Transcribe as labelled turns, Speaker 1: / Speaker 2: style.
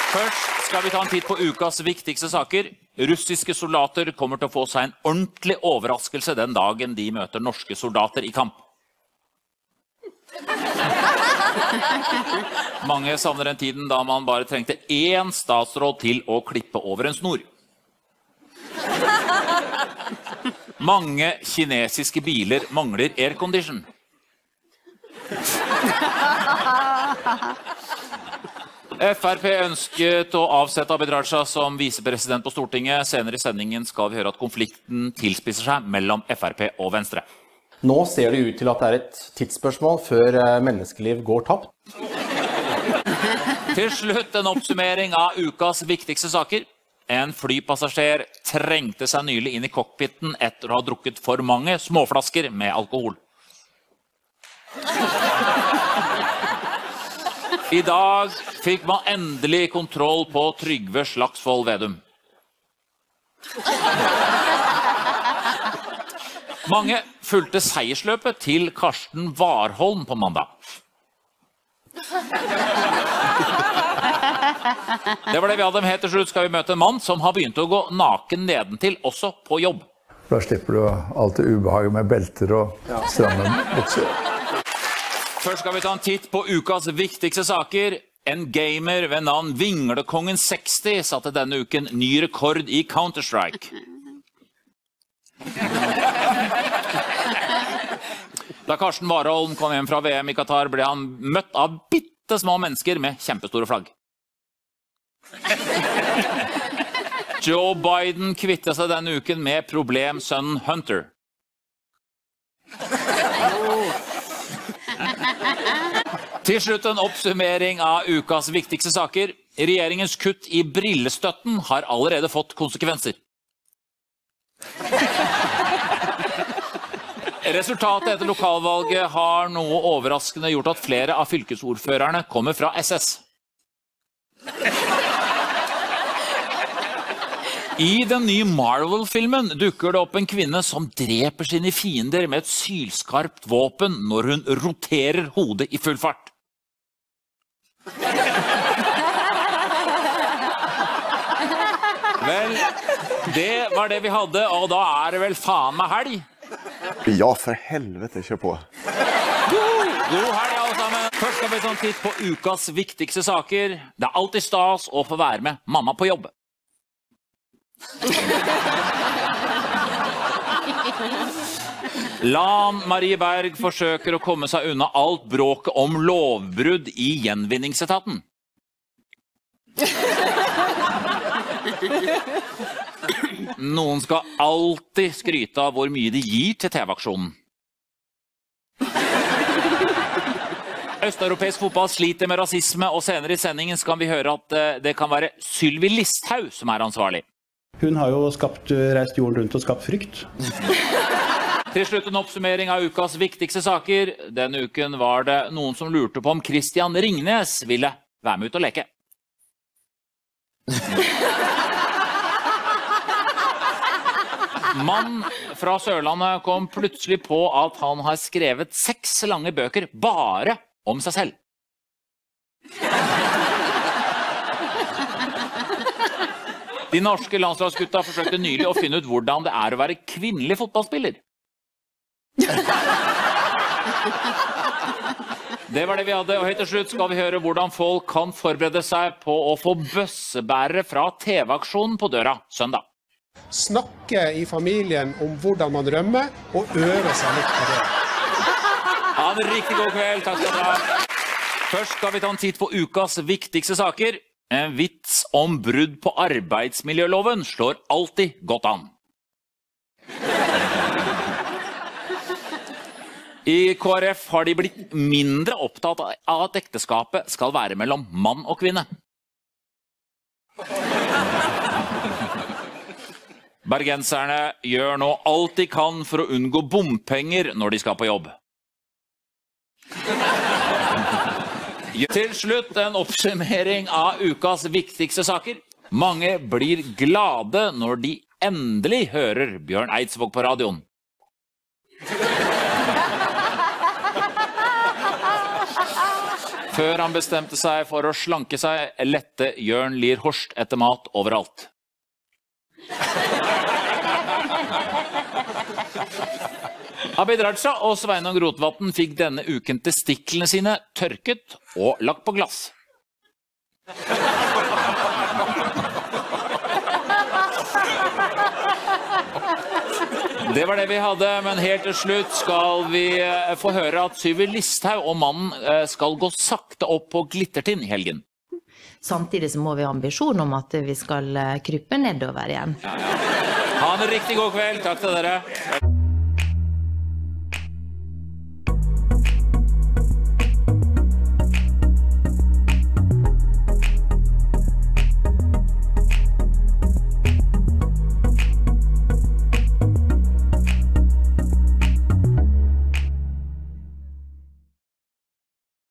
Speaker 1: Først skal vi ta en titt på ukas viktigste saker. Russiske soldater kommer til å få seg en ordentlig overraskelse den dagen de møter norske soldater i kamp. Mange savner den tiden da man bare trengte én statsråd til å klippe over en snor. Mange kinesiske biler mangler aircondition. FrP ønsket å avsette Abid Raja som visepresident på Stortinget. Senere i sendingen skal vi høre at konflikten tilspisser seg mellom FrP og Venstre.
Speaker 2: Nå ser det ut til at det er et tidsspørsmål før menneskeliv går tapt.
Speaker 1: Til slutt en oppsummering av ukas viktigste saker. En flypassasjer trengte seg nylig inn i cockpiten etter å ha drukket for mange småflasker med alkohol. I dag fikk man endelig kontroll på Trygve Slagsvold Vedum. Mange fulgte seiersløpet til Karsten Warholm på mandag. Det var det vi hadde. Helt til slutt skal vi møte en mann som har begynt å gå naken nedentil, også på jobb.
Speaker 3: Da slipper du alltid ubehaget med belter og stramme bukser.
Speaker 1: Først skal vi ta en titt på ukas viktigste saker. En gamer ved navn Vinglekongen 60 satte denne uken ny rekord i Counter-Strike. Da Karsten Warholm kom hjem fra VM i Qatar, ble han møtt av bittesmå mennesker med kjempestore flagg. Joe Biden kvittet seg denne uken med problemsønnen Hunter. Til slutt en oppsummering av ukas viktigste saker. Regjeringens kutt i brillestøtten har allerede fått konsekvenser. Resultatet etter lokalvalget har noe overraskende gjort at flere av fylkesordførerne kommer fra SS. I den nye Marvel-filmen dukker det opp en kvinne som dreper sine fiender med et sylskarpt våpen når hun roterer hodet i full fart. Vel, det var det vi hadde, og da er det vel faen meg helg.
Speaker 4: Ja, for helvete, kjør på.
Speaker 1: God helg alle sammen. Først skal vi ta en titt på ukas viktigste saker. Det er alltid stas å få være med mamma på jobb. Lan Marie Berg forsøker å komme seg unna alt bråket om lovbrudd i gjenvinningsetaten. Noen skal alltid skryte av hvor mye de gir til TV-aksjonen. Østeuropeisk fotball sliter med rasisme, og senere i sendingen skal vi høre at det kan være Sylvi Listhaug som er ansvarlig.
Speaker 5: Hun har jo reist jorden rundt og skapt frykt.
Speaker 1: Til slutt en oppsummering av ukas viktigste saker. Denne uken var det noen som lurte på om Christian Ringnes ville være med ut og leke. Mann fra Sørlandet kom plutselig på at han har skrevet 6 lange bøker bare om seg selv. De norske landslagsgutta forsøkte nylig å finne ut hvordan det er å være kvinnelig fotballspiller. Det var det vi hadde, og helt til slutt skal vi høre hvordan folk kan forberede seg på å få bøssebærere fra TV-aksjonen på døra søndag.
Speaker 6: Snakke i familien om hvordan man rømmer, og øve seg litt på det.
Speaker 1: Ha en riktig god kveld, takk skal du ha. Først skal vi ta en titt på ukas viktigste saker. En vits om brudd på arbeidsmiljøloven slår alltid godt an. I KrF har de blitt mindre opptatt av at ekteskapet skal være mellom mann og kvinne. Bergenserne gjør nå alt de kan for å unngå bompenger når de skal på jobb. Til slutt en oppsummering av ukas viktigste saker. Mange blir glade når de endelig hører Bjørn Eidsvåg på radioen. Før han bestemte seg for å slanke seg, lette Jørn Lier Horst etter mat overalt. Abid Raja og Sveinung Rotevatn fikk denne uken testiklene sine tørket og lagt på glass. Det var det vi hadde, men helt til slutt skal vi få høre at Sylvi Listhaug og mannen skal gå sakte opp på Glittertind i helgen.
Speaker 7: Samtidig så må vi ha ambisjon om at vi skal krype nedover igjen.
Speaker 1: Ha en riktig god kveld. Takk til dere.